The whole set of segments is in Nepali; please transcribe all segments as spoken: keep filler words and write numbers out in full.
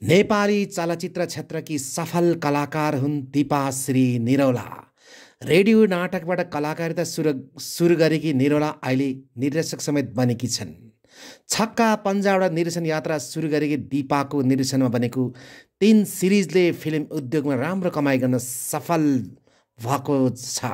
नेपाली चलचित्र क्षेत्रकी सफल कलाकार हुन् दीपा श्री निरौला। रेडियो नाटकबाट कलाकारिता सुरु सुरु गरेकी निरौला अहिले निर्देशक समेत बनेकी छन्। छक्का पन्जाबाट निर्देशन यात्रा सुरु गरेकी दीपाको निर्देशनमा बनेको तीन सिरिजले फिल्म उद्योगमा राम्रो कमाइ गर्न सफल भएको छ।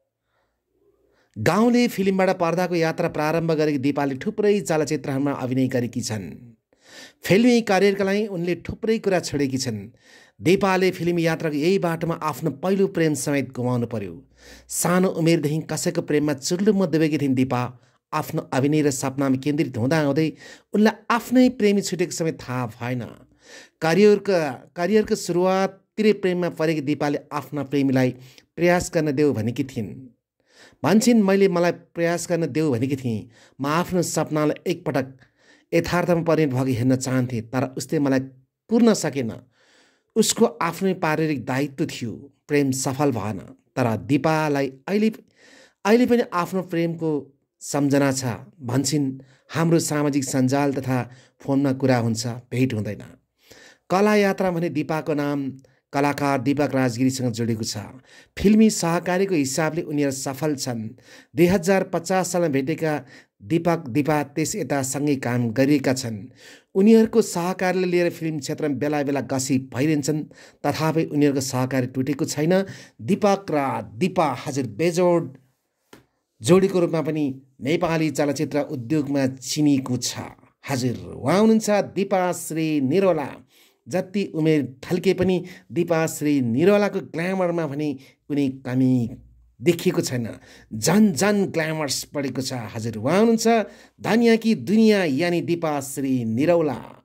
गाउँले फिल्मबाट पर्दाको यात्रा प्रारम्भ गरेकी दीपाले थुप्रै चलचित्रहरूमा अभिनय गरेकी छन्। फिल्मी करियरका लागि उनले थुप्रै कुरा छोडेकी छन्। दीपाले फिल्मी यात्राको यही बाटोमा आफ्नो पहिलो प्रेम समेत गुमाउनु पर्यो। सानो उमेरदेखि कसैको प्रेममा चुल्लुम्म डुबेकी थिइन् दीपा। आफ्नो अभिनय र सपनामा केन्द्रित हुँदा हुँदै उनलाई आफ्नै प्रेमी छुटेको समेत थाहा भएन। करियरका करियरको सुरुवाततिरै प्रेममा परेकी दीपाले आफ्ना प्रेमीलाई प्रयास गर्न देऊ भनेकी थिइन्। भन्छन्, मैले मलाई प्रयास गर्न देऊ भनेकी थिएँ। म आफ्नो सपनालाई एकपटक यथार्थमा परिणत भएको हेर्न चाहन्थे, तर उसले मलाई पुर्न सकेन। उसको आफ्नै पारिवारिक दायित्व थियो। प्रेम सफल भएन। तर दीपालाई अहिले अहिले पनि आफ्नो प्रेमको सम्झना छ। भन्छन्, हाम्रो सामाजिक सञ्जाल तथा फोनमा कुरा हुन्छ, भेट हुँदैन। कला यात्रा भने दीपाको नाम कलाकार दीपक राजगिरीसँग जोडेको छ। फिल्मी सहकारीको हिसाबले उनीहरू सफल छन्। दुई हजार पचास सालमा भेटेका दीपक दीपा त्यस यता सँगै काम गरिएका छन्। उनीहरूको सहकारीले लिएर फिल्म क्षेत्रमा बेला बेला गसिप भइरहन्छन्, तथापि उनीहरूको सहकारी टुटेको छैन। दीपक र दीपा हजुर बेजोड जोडीको रूपमा पनि नेपाली चलचित्र उद्योगमा चिनिएको छ। हजुर उहाँ हुनुहुन्छ दीपा श्री निरौला। जति उमेर ढल्के पनि दीपा श्री निरौलाको ग्ल्यामरमा भने कुनै कमी देखिएको छैन। झन झन ग्ल्यामर्स बढेको छ। हजुर उहाँ हुनुहुन्छ धनिया की दुनिया यानी दीपा श्री निरौला।